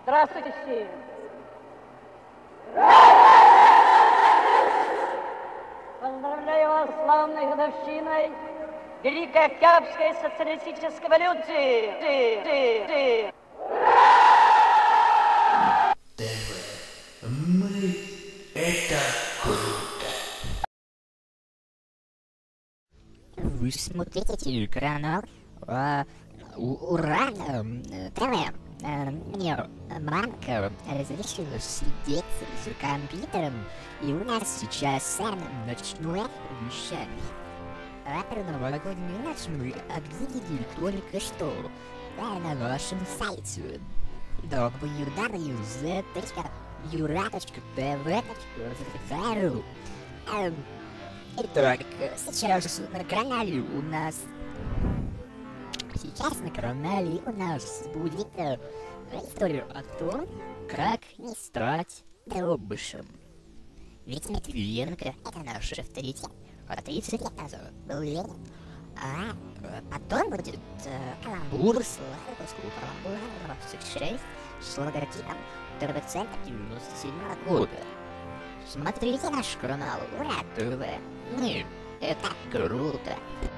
Здравствуйте все! Поздравляю вас с славной годовщиной Великой Октябрьской социалистической революции! Мы это круто. Вы смотрите телеканал Уран ТВ. Мне мамка разрешила сидеть за компьютером, и у нас сейчас ночное вещание. А про новогоднюю ночь мы объявили только что на нашем сайте www.ura.tv.ru. Итак, сейчас на канале у нас будет история о том, как не стать дробышем. Ведь Матвиенко — это наш авторитет. А 30 лет назад был Ленин. А потом будет каламбур с Ларковского каламбура 26 с логотипом ТВ-центра 97 года. Смотрите наш канал Ура ТВ. Это круто.